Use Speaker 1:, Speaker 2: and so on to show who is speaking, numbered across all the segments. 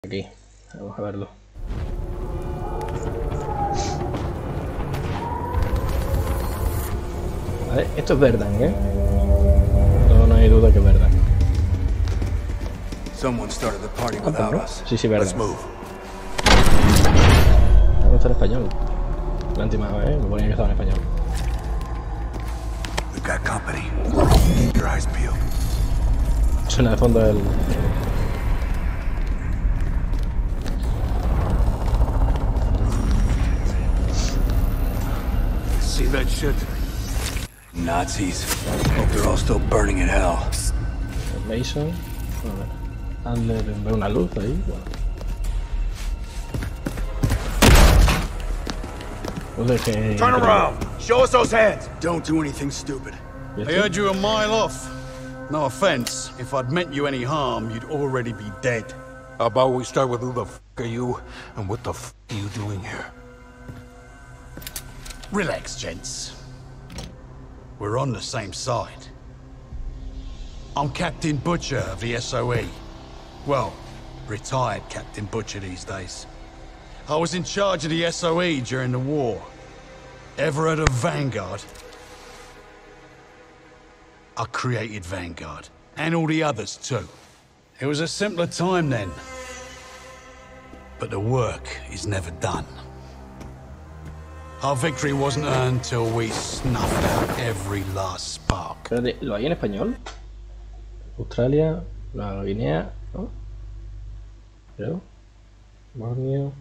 Speaker 1: Aquí, vamos a verlo. Vale, esto es Verdan, ¿eh? No hay duda que es Verdan. Sí, sí, Verdan. No está en español. La última vez me ponía que estaba en español. Suena de fondo el...
Speaker 2: See that shit? Nazis. Hope they're all still burning in hell.
Speaker 1: Mason. A ver. Ve una luz ahí. Bueno.
Speaker 2: Turn around! Show us those hands! Don't do anything stupid.
Speaker 3: I heard you a mile off. No offense. If I'd meant you any harm, you'd already be dead.
Speaker 4: How about we start with who the f are you, and what the f are you doing here?
Speaker 3: Relax, gents. We're on the same side. I'm Captain Butcher of the SOE. Well, retired Captain Butcher these days. I was in charge of the SOE during the war. Ever heard of Vanguard? I created Vanguard, and all the others too. It was a simpler time then. But the work is never done. Our victory wasn't earned till we snuffed out every last spark.
Speaker 1: Espérate, ¿lo hay en español? Australia, Nueva Guinea, ¿no? Creo. Borneo.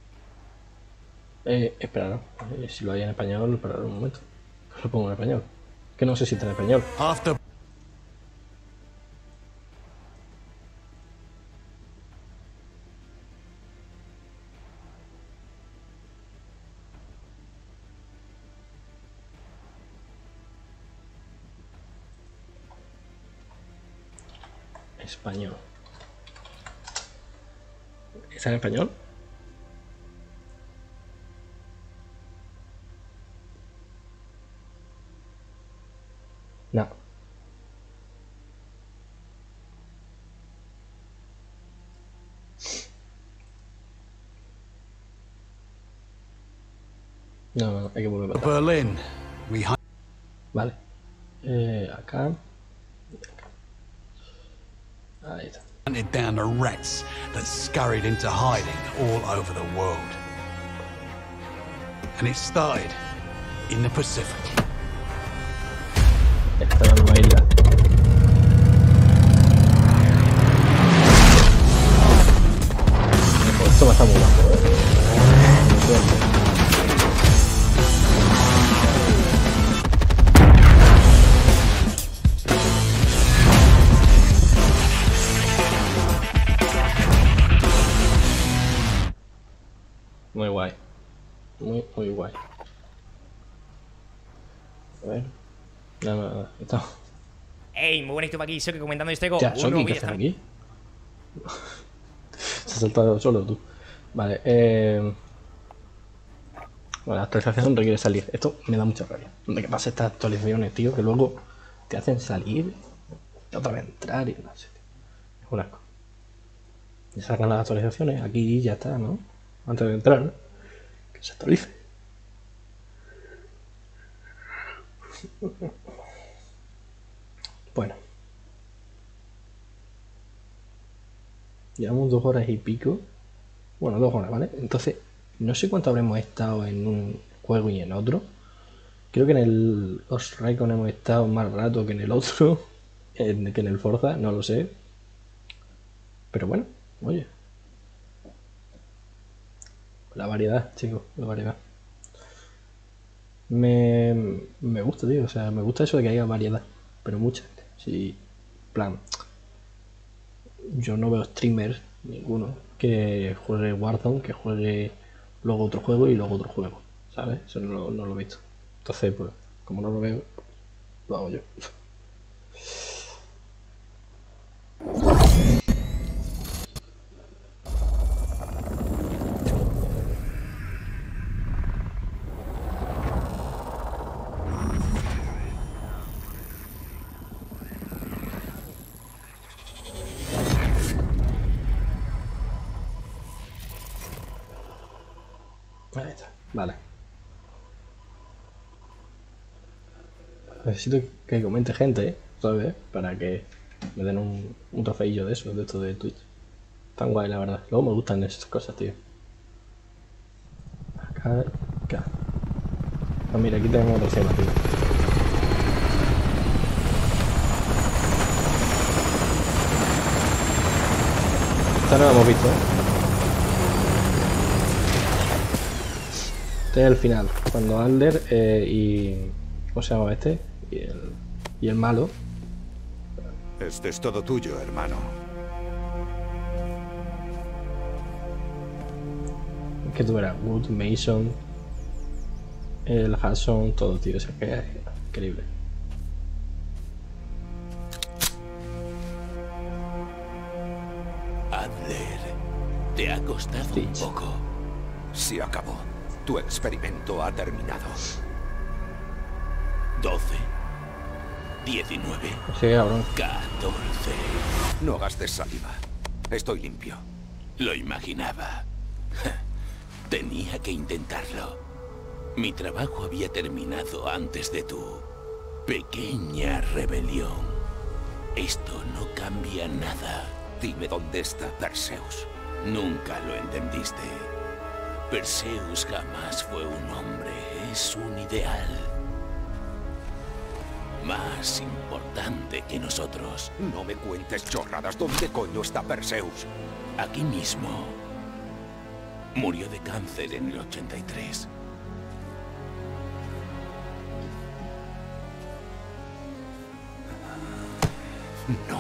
Speaker 1: Espera, ¿no? Si lo hay en español, esperad un momento. Lo pongo en español. Que no sé si está en español.
Speaker 3: After
Speaker 1: Español. ¿Está en español? No. No, hay que volver a atrás.
Speaker 3: Berlin, we
Speaker 1: Vale. Acá. Ahí está.
Speaker 3: hunted down the rats that scurried into hiding all over the world. And it started in the Pacific.
Speaker 1: Esta es la nueva isla. Esto va a estar muy bajo, Muy guay. Muy guay. A ver. No. Está.
Speaker 5: Ey, muy buenísimo aquí, Shoki comentando este go.
Speaker 1: Ya, Shoki, ¿qué haces aquí? Se ha saltado solo tú. Vale, bueno, la actualización requiere salir. Esto me da mucha rabia. ¿Dónde que pasa estas actualizaciones, tío? Que luego te hacen salir y otra vez entrar y no sé. Es un asco. Y sacan las actualizaciones, aquí ya está, ¿no? Antes de entrar, ¿no? Que se actualice. Bueno. Llevamos 2 horas y pico. Bueno, 2 horas, ¿vale? Entonces, no sé cuánto habremos estado en un juego y en otro. Creo que en el Ghost Recon hemos estado más rato que en el otro. Que en el Forza, no lo sé. Pero bueno, oye. La variedad, chicos, la variedad. Me gusta, tío, o sea, me gusta eso de que haya variedad, pero mucha. Sí, plan, yo no veo streamers, ninguno, que juegue Warzone, que juegue luego otro juego y luego otro juego, ¿sabes? Eso no lo he visto. Entonces, pues, como no lo veo, lo hago yo. Ahí está, vale. Necesito que comente gente, ¿sabes? Para que me den un trofeillo de eso, de esto de Twitch. Tan guay, la verdad. Luego me gustan esas cosas, tío. Acá. Ah, mira, aquí tenemos otra escena, tío. Esta no la hemos visto, ¿eh? Este es el final. Cuando Ander y... ¿cómo se llama este? Y el malo.
Speaker 6: Este es todo tuyo, hermano.
Speaker 1: Que tú eras Wood, Mason, el Hudson, todo, tío. O sea, que es increíble.
Speaker 7: Adler, te ha costado un poco.
Speaker 6: Se acabó. Tu experimento ha terminado.
Speaker 7: 12, 19,
Speaker 1: Sí, cabrón.
Speaker 7: 14.
Speaker 6: No gastes saliva. Estoy limpio.
Speaker 7: Lo imaginaba. Tenía que intentarlo. Mi trabajo había terminado antes de tu pequeña rebelión. Esto no cambia nada.
Speaker 6: Dime dónde está Perseus.
Speaker 7: Nunca lo entendiste. Perseus jamás fue un hombre, es un ideal. Más importante que nosotros.
Speaker 6: No me cuentes chorradas. ¿Dónde coño está Perseus?
Speaker 7: Aquí mismo. Murió de cáncer en el 83. No.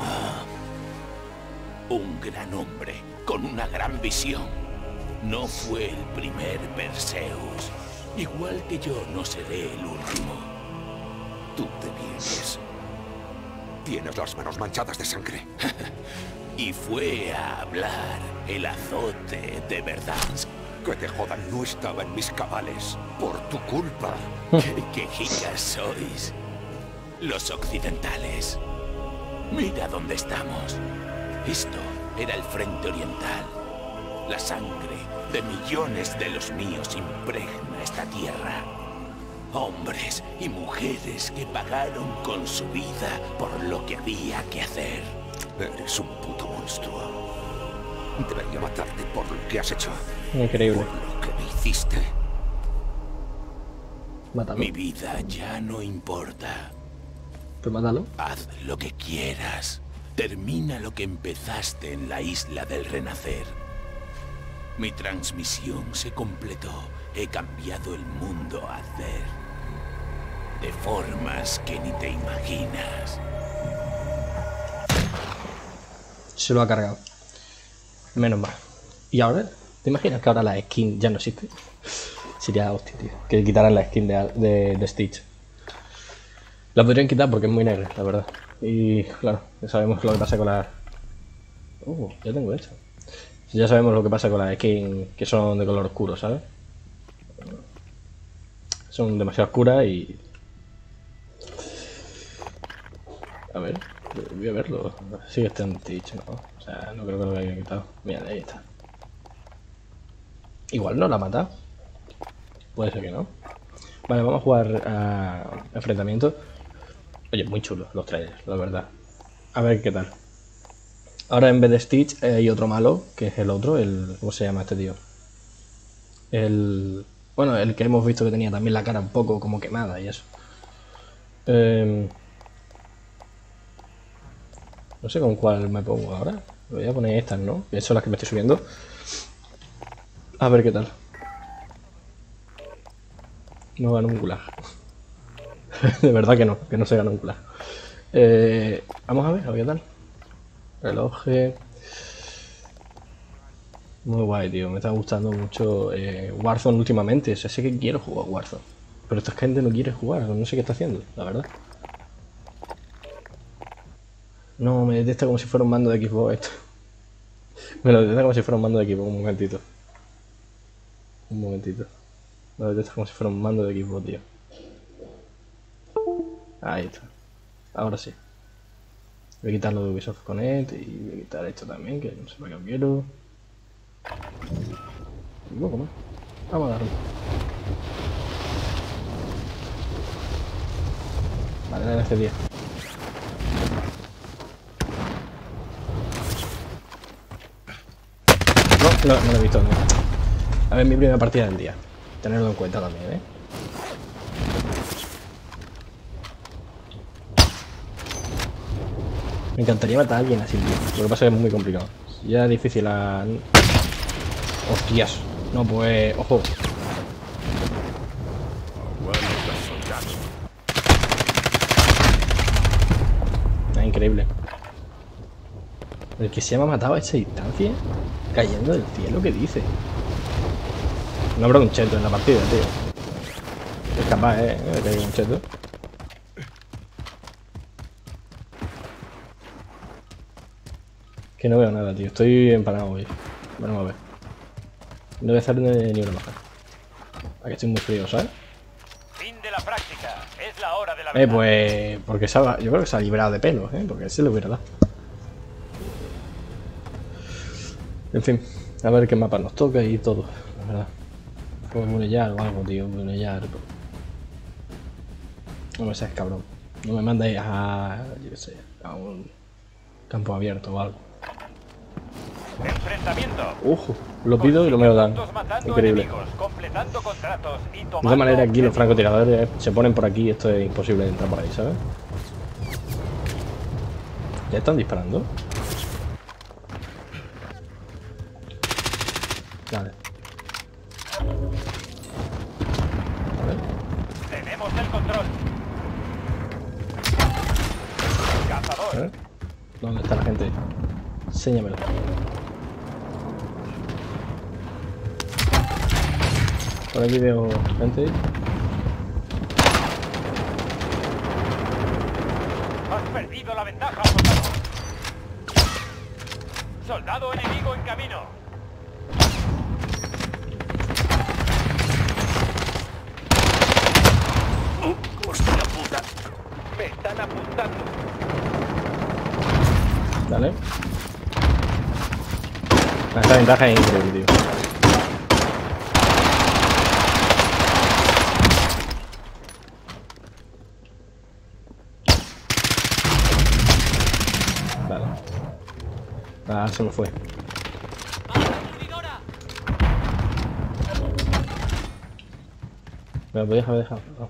Speaker 7: Un gran hombre, con una gran visión. No fue el primer Perseus. Igual que yo no seré el último.
Speaker 6: Tú te vienes. Tienes las manos manchadas de sangre.
Speaker 7: Y fue a hablar el azote de verdad.
Speaker 6: Que te jodan, no estaba en mis cabales. Por tu culpa.
Speaker 7: ¿Qué quejicas sois? Los occidentales. Mira dónde estamos. Esto era el frente oriental. La sangre de millones de los míos impregna esta tierra. Hombres y mujeres que pagaron con su vida por lo que había que hacer.
Speaker 6: Eres un puto monstruo. Debería matarte por lo que has hecho.
Speaker 1: Increíble.
Speaker 6: Por lo que me hiciste.
Speaker 1: Mátalo.
Speaker 7: Mi vida ya no importa.
Speaker 1: Pues mátalo.
Speaker 7: Haz lo que quieras. Termina lo que empezaste en la isla del renacer. Mi transmisión se completó. He cambiado el mundo, Adler. De formas que ni te imaginas.
Speaker 1: Se lo ha cargado. Menos mal. ¿Y ahora? ¿Te imaginas que ahora la skin ya no existe? Sería hostia, tío. Que quitaran la skin de Stitch. La podrían quitar porque es muy negra, la verdad. Y claro, ya sabemos lo que pasa con las... ya tengo esto. Ya sabemos lo que pasa con las skins que son de color oscuro, ¿sabes? Son demasiado oscuras y... A ver, voy a verlo. Sigue este en Stitch, ¿no? O sea, no creo que lo haya quitado. Mira, ahí está. Igual no la ha matado. Puede ser que no. Vale, vamos a jugar a enfrentamiento. Oye, muy chulos los trailers, la verdad. A ver qué tal. Ahora en vez de Stitch hay otro malo, que es el otro, el... ¿Cómo se llama este tío? El... Bueno, el que hemos visto que tenía también la cara un poco como quemada y eso. No sé con cuál me pongo ahora. Voy a poner estas, ¿no? Que son las que me estoy subiendo. A ver qué tal. No gano un gulag. De verdad que no se gana un gulag. Vamos a ver qué tal. Reloj. Muy guay, tío. Me está gustando mucho Warzone últimamente. O sea, sé que quiero jugar Warzone. Pero esta gente no quiere jugar. No sé qué está haciendo, la verdad. No, me detesta como si fuera un mando de Xbox esto. Me lo detesta como si fuera un mando de Xbox. Un momentito. Un momentito. Me lo detesta como si fuera un mando de Xbox, tío. Ahí está. Ahora sí. Voy a quitar lo de Ubisoft Connect y voy a quitar esto también, que no sé para qué lo quiero. Un poco más. Vamos a darle. Vale, la NC10. No lo he visto. No. A ver, mi primera partida del día. Tenerlo en cuenta también, ¿eh? Me encantaría matar a alguien así, tío. Lo que pasa es que es muy complicado. Ya es difícil a... ¡Hostias! No, pues... ¡Ojo! Es increíble. El que se me ha matado a esa distancia, cayendo del cielo, ¿qué dice? No habrá un cheto en la partida, tío. Es capaz, de que haya un cheto. Que no veo nada, tío. Estoy empanado hoy. Bueno, a ver. No voy a hacer ni una baja. Aquí estoy muy frío, ¿sabes?
Speaker 8: Fin de la práctica. Es la hora de la verdad.
Speaker 1: Pues... Porque yo creo que se ha librado de pelos, porque se le hubiera dado. En fin. A ver qué mapa nos toca y todo. La verdad. Puedo munellar o algo, tío. Munellar. No me seas cabrón. No me mandéis a... Yo qué sé. A un campo abierto o algo.
Speaker 8: Enfrentamiento.
Speaker 1: Lo pido y lo me lo dan. Increíble. De todas maneras, aquí los francotiradores se ponen por aquí. Esto es imposible de entrar por ahí, ¿sabes? ¿Ya están disparando? Vale.
Speaker 8: Tenemos el control. Cazador.
Speaker 1: ¿Dónde está la gente? Enséñamelo. Por aquí veo gente.
Speaker 8: Has perdido la ventaja, soldado. Soldado enemigo en camino.
Speaker 6: ¡Hostia puta!
Speaker 8: Me están apuntando.
Speaker 1: Dale. Esta ventaja es increíble, tío. Vale. Ah, se me fue. ¿Me lo podías haber dejado? No.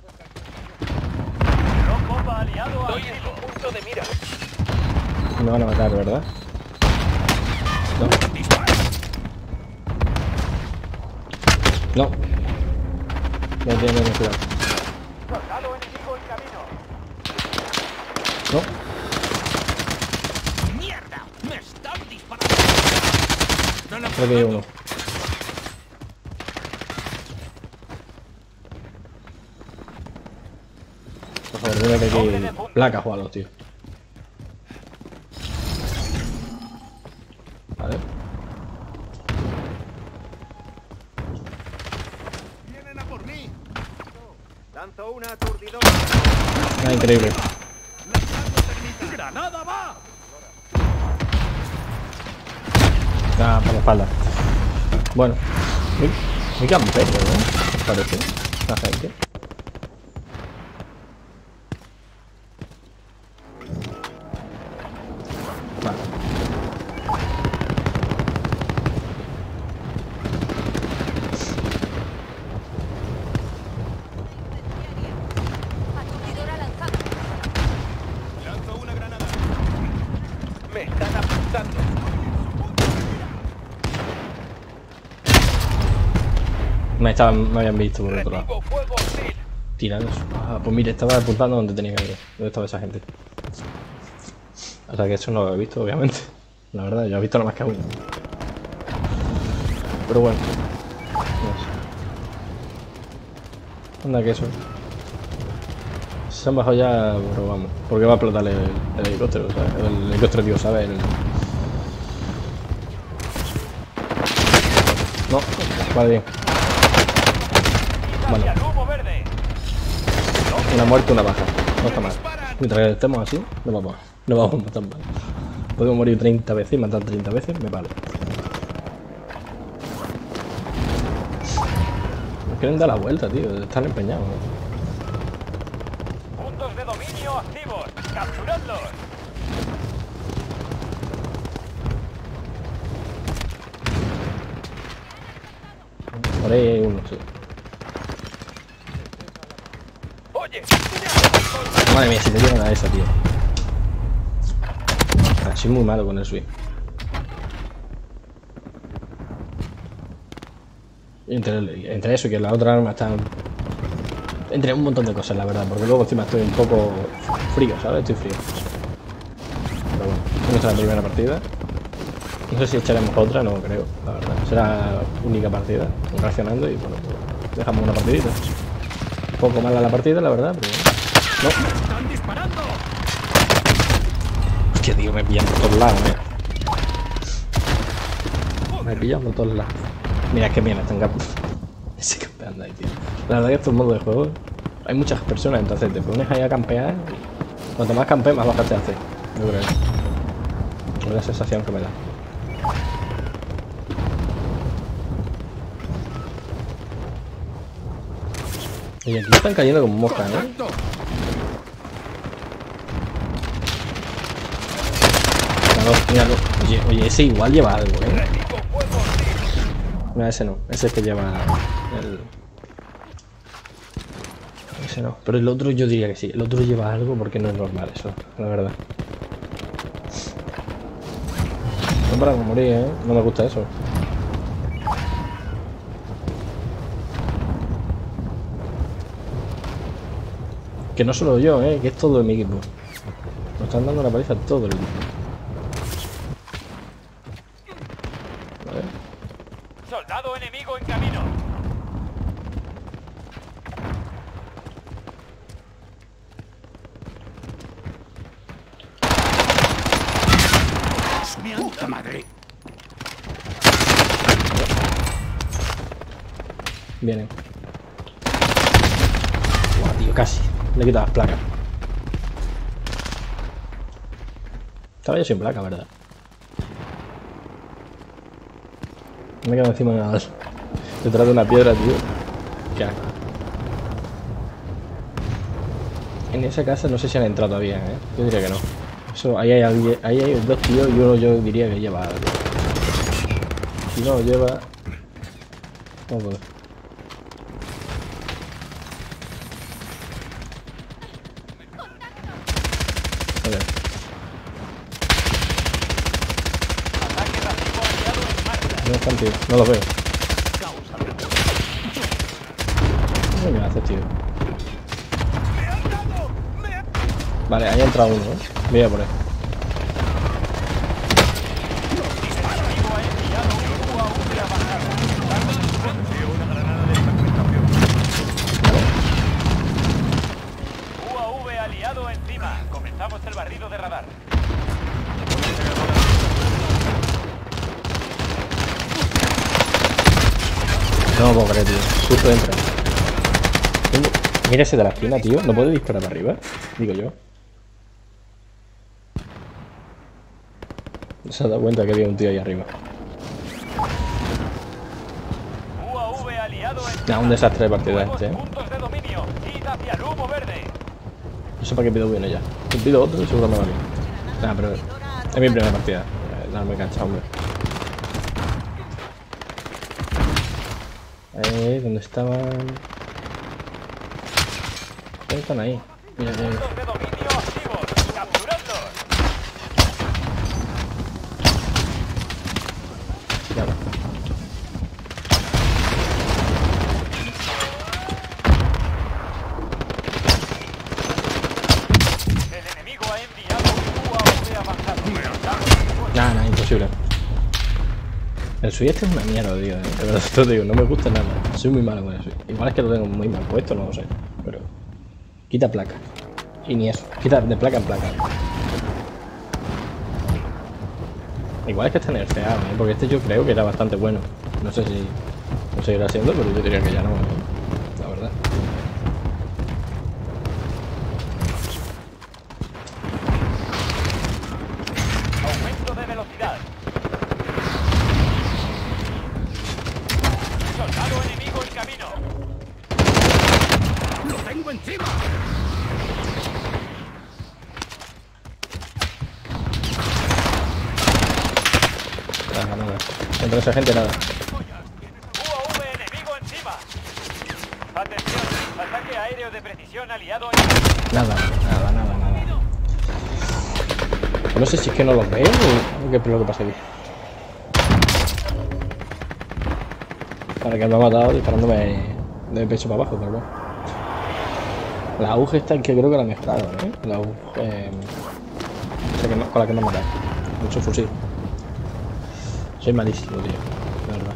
Speaker 8: Bomba aliado a un punto de mira.
Speaker 1: Me van a matar, ¿verdad? No. No. Ya tiene que cuidado.
Speaker 8: Soldado enemigo en camino.
Speaker 1: No.
Speaker 7: ¡Mierda! ¡Me están disparando!
Speaker 1: Creo que hay uno. Por favor, dime que aquí placas o algo, tío. Vale.
Speaker 8: Vienen a por mí. Lanzo una aturdidora.
Speaker 1: Ah, increíble.
Speaker 8: ¡Granada va!
Speaker 1: Ah, por la espalda. Bueno. Muy campero, ¿no? Parece. La gente. Vale.
Speaker 9: Aturdidora lanzada.
Speaker 8: Lanzo una granada. Me están apuntando.
Speaker 1: Me habían visto por el otro lado.
Speaker 8: Recibo fuego hostil.
Speaker 1: Tiranos. Ah, pues mire, estaba apuntando donde tenía que ir. ¿Dónde estaba esa gente? O sea que eso no lo he visto, obviamente. La verdad, yo he visto nada más que a uno. Pero bueno. No sé. Anda que eso. Se han bajado ya, pero vamos. Porque va a explotar el helicóptero, ¿sabes? El helicóptero, tío, ¿sabes? No, vale bien. Bueno. Una muerte, una baja. No está mal. Mientras que estemos así, no vamos a matar mal. Podemos morir 30 veces y matar 30 veces, me vale. quieren dar la vuelta, tío. Están empeñados.
Speaker 9: Puntos de dominio activos. Capturadlos.
Speaker 1: Por ahí hay uno, sí.
Speaker 9: Oye.
Speaker 1: Madre mía, si te llegan a esa, tío. Soy muy malo con el swing. Entre eso y que la otra arma está... Entre un montón de cosas, la verdad. Porque luego encima estoy un poco frío, ¿sabes? Estoy frío. Pero bueno, esta es la primera partida. No sé si echaremos otra, no creo, la verdad. Será la única partida, reaccionando y bueno, pues dejamos una partidita. Un poco mala la partida, la verdad, pero no.
Speaker 9: ¡Están disparando!
Speaker 1: Hostia, tío, me pillan por todos lados, Me pillan por todos lados. Mira, es que mira, están ese campeando ahí, tío. La verdad que estos modos de juego hay muchas personas, entonces te pones ahí a campear y cuanto más campees, más bajas te hace. Yo creo. Es la sensación que me da. Y aquí están cayendo como moscas, ¿eh? Míralo. Oye, ese igual lleva algo, ¿eh? No, ese no. Ese es que lleva el... Ese no. Pero el otro yo diría que sí. El otro lleva algo porque no es normal eso, la verdad. No para de morir, ¿eh? No me gusta eso. Que no solo yo, que es todo mi equipo. Nos están dando la paliza a todo el equipo. A ver.
Speaker 9: Soldado enemigo en camino.
Speaker 6: ¡Puta madre!
Speaker 1: Vienen. Buah, tío, casi. Le he quitado las placas. Estaba yo sin placa, ¿verdad? Me he quedado encima detrás de una piedra, tío. Qué asco. En esa casa no sé si han entrado todavía, ¿eh? Yo diría que no. Eso, ahí hay dos tíos y uno yo diría que lleva algo. Si no lo lleva... No puedo. A ver. No están, tío. No los veo. ¿Qué me haces, tío? Vale, ahí ha entrado uno, ¿eh? Voy a por él.
Speaker 9: UAV aliado encima. Comenzamos el barrido de radar.
Speaker 1: No me puedo creer, tío. Justo entra. Mira ese de la esquina, tío. ¿No puede disparar para arriba? Digo yo. Se ha dado cuenta que había un tío ahí arriba.
Speaker 9: UAV aliado encima.
Speaker 1: Nah, un desastre de partida este, ¿eh?
Speaker 9: Puntos de dominio. Id hacia el humo verde.
Speaker 1: No sé para qué pido viene ya. Si pido otro, seguro me va bien. Nah, pero es mi primera partida. Darme cancha, hombre. ¿Dónde estaban? Están ahí. Mira, mira.
Speaker 9: Puntos de dominio activos. Capturadlos.
Speaker 1: Claro.
Speaker 9: El enemigo ha enviado un UAV avanzado.
Speaker 1: Nah, imposible. El Switch este es una mierda, tío. De verdad te lo digo, no me gusta nada. Soy muy malo con el Switch. Igual es que lo tengo muy mal puesto, no lo sé. Pero quita placa. Y ni eso. Quita de placa en placa. Igual es que está nerfeado, ¿eh? Porque este yo creo que era bastante bueno. No sé si lo seguirá siendo, pero yo diría que ya no, la verdad.
Speaker 9: Aumento de velocidad. Soldado enemigo en camino.
Speaker 3: tengo encima!
Speaker 1: Nada. Contra esa gente nada.
Speaker 9: UAV enemigo encima. Atención, ataque aéreo de precisión aliado.
Speaker 1: Nada. No sé si es que no los veo o qué es lo que pasa aquí. Para que me ha matado disparándome de pecho para abajo, pero bueno. La AUG esta es que creo que la he mejorado, ¿eh? La AUG con la que me matáis. Mucho fusil. Soy malísimo, tío, de verdad.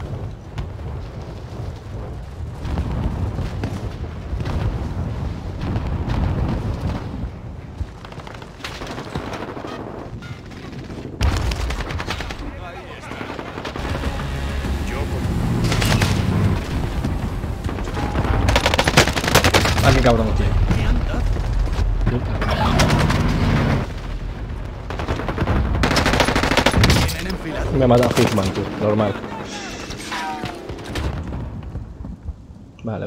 Speaker 1: Ah, qué cabrón, tío. Me ha matado Hitman, tío, normal. Vale.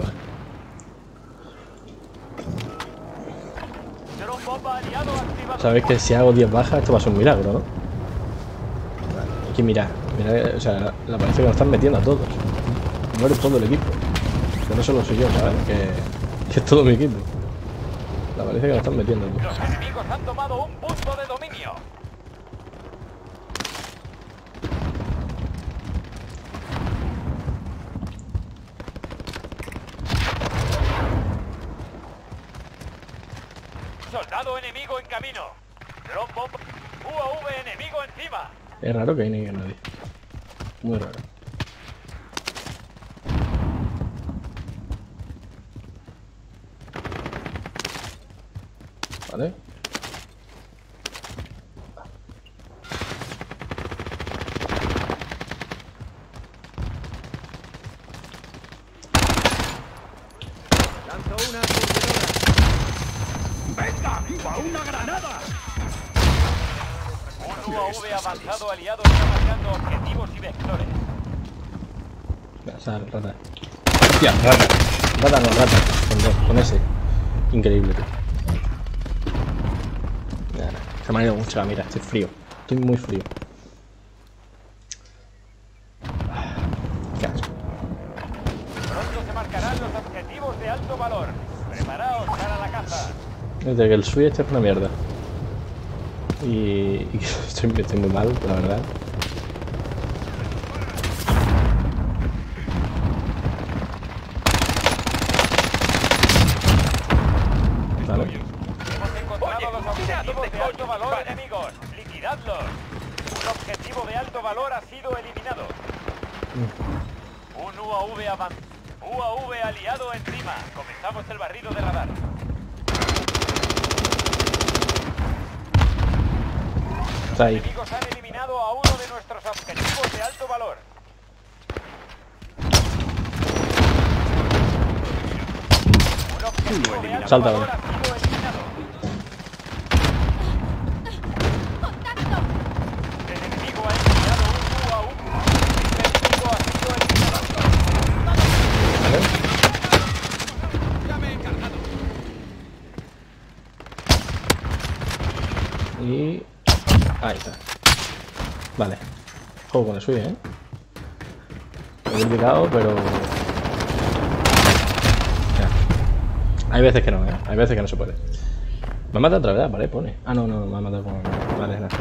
Speaker 1: Sabéis que si hago 10 bajas esto va a ser un milagro, ¿no? Vale, hay que mirar, o sea, la parece que nos están metiendo a todos. Muere todo el equipo. Que no solo soy yo, ¿sabes? Que es todo mi equipo. La parece que nos están metiendo, tío.
Speaker 9: Los enemigos han tomado un punto de dominio. Soldado enemigo en camino. Drone bomb. UAV enemigo encima.
Speaker 1: Es raro que ahí no haya nadie. Muy raro. Vale.
Speaker 8: Lanzo una aturdidora.
Speaker 3: ¡Venga! ¡A una granada!
Speaker 9: Un UAV avanzado aliado está marcando objetivos y vectores.
Speaker 1: Rata. Hostia, rata. Rata no, rata. Con ese. Increíble, tío. Se me ha ido mucho la mira, estoy frío. Estoy muy frío. Qué asco.
Speaker 9: Pronto se marcarán los objetivos de alto valor. Preparaos para la caza.
Speaker 1: Desde que el suyo este es una mierda. Y estoy muy mal, la verdad. Vale.
Speaker 9: Hemos encontrado los objetivos de alto valor enemigos. Liquidadlos. Un objetivo de alto valor ha sido eliminado. Un UAV aliado encima. Comenzamos el barrido de radar.
Speaker 1: Está ahí.
Speaker 9: Los enemigos han eliminado a uno de nuestros objetivos de alto valor. Un objetivo de alto
Speaker 1: Salta,
Speaker 9: valor ha sido eliminado. El enemigo ha eliminado un UAV. El enemigo ha sido eliminado.
Speaker 1: Vale.
Speaker 3: ¡Ya me he encargado!
Speaker 1: Y... ahí está. Vale. Juego con el suyo, ¿eh? Me he indicado, pero... ya. Hay veces que no, ¿eh? Hay veces que no se puede. Me ha matado otra vez, vale, pone. Ah, no, me ha matado con... vale, nada.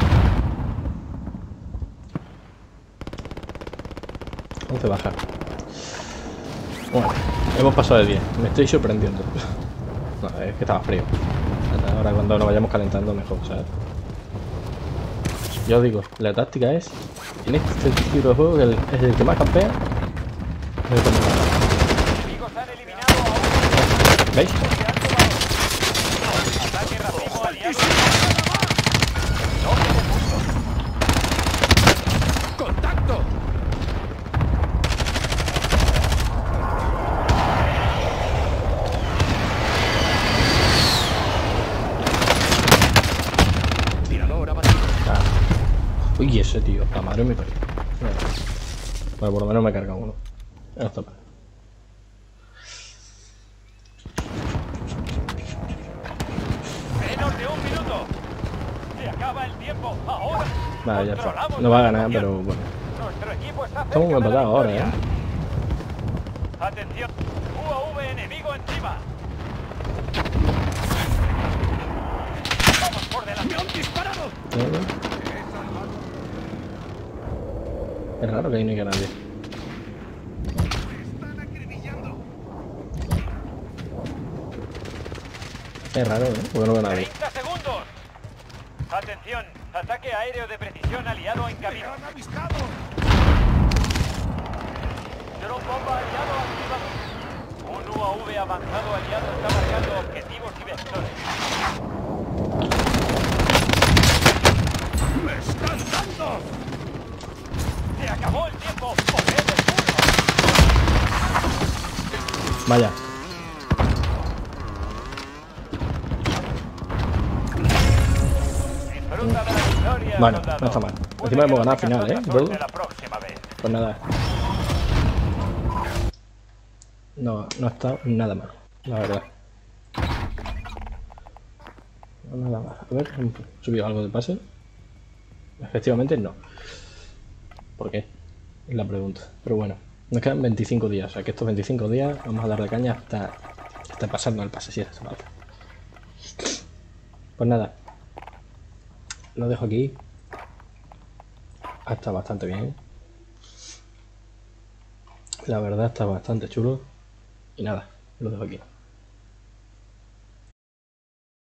Speaker 1: 11 bajas. Bueno, hemos pasado de 10. Me estoy sorprendiendo. No, es que estaba frío. Ahora cuando nos vayamos calentando mejor, ¿sabes? Yo os digo, la táctica es, en este tipo de juego, es el que más campea. Es el que más campea.
Speaker 9: Los enemigos han eliminado a uno.
Speaker 1: ¿Veis?
Speaker 9: Ataque racimo aliado.
Speaker 3: ¡Contacto! Tirador abatido.
Speaker 1: Ah. Uy, ese tío, la madre me parió. Bueno, por lo menos me he cargado uno. No está mal.
Speaker 9: acaba el tiempo. Ahora.
Speaker 1: Vale, ya está.
Speaker 9: Controlamos
Speaker 1: No va a
Speaker 9: la
Speaker 1: ganar,
Speaker 9: situación.
Speaker 1: pero bueno.
Speaker 9: Nuestro equipo está cerca
Speaker 1: Estamos
Speaker 9: de la
Speaker 1: empatados ahora,
Speaker 9: victoria.
Speaker 1: ¿eh?
Speaker 9: Atención. UAV enemigo encima. Vamos por delante. ¡Me han disparado!
Speaker 1: Es raro que ahí no haya nadie. Es raro, ¿eh? Porque no veo a nadie.
Speaker 9: 30 segundos. Atención. Ataque aéreo de precisión aliado en camino. Dron bomba aliado activado. Un UAV avanzado aliado está marcando objetivos y vectores. ¡Me están dando! ¡Se acabó el tiempo! ¡Poder de turno!
Speaker 1: Vaya.
Speaker 9: Disfruta de la victoria,
Speaker 1: Bueno,
Speaker 9: soldado.
Speaker 1: no está mal.
Speaker 9: Puede
Speaker 1: Encima
Speaker 9: que
Speaker 1: hemos
Speaker 9: no
Speaker 1: ganado al
Speaker 9: tengas
Speaker 1: final, ¿eh?
Speaker 9: tanta
Speaker 1: Bro.
Speaker 9: suerte la próxima vez.
Speaker 1: Pues nada. No está nada mal, la verdad. No, nada mal. A ver, ¿he subido algo de pase? Efectivamente no. ¿Por qué? Es la pregunta. Pero bueno, nos quedan 25 días. O sea que estos 25 días vamos a dar de caña hasta pasarnos el pase, si hace falta. Pues nada. Lo dejo aquí. Está bastante bien. La verdad está bastante chulo. Y nada, lo dejo aquí.